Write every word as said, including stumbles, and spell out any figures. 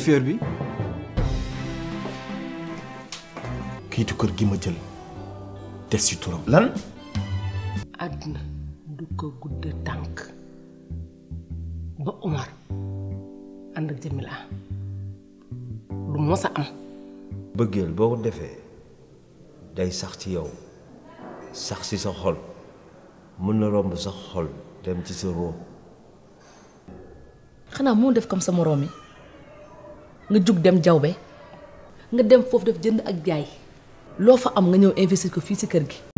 fieur bi. kiitu kër gi ma jël des ci turam. lan. àddina du ko gudd tànk ba Omar ànd ak Jamila lu mos a am. bëggeel boo ko defee day sax ci yow sax ci sa xol mën na romb sa xol dem ci sa roo. xanaa moo def comme sa moroom yi nga jug dem jawbe nga dem foofu def jënd ak jaay loo fa am nga ñëw investir ko fii ci kër gi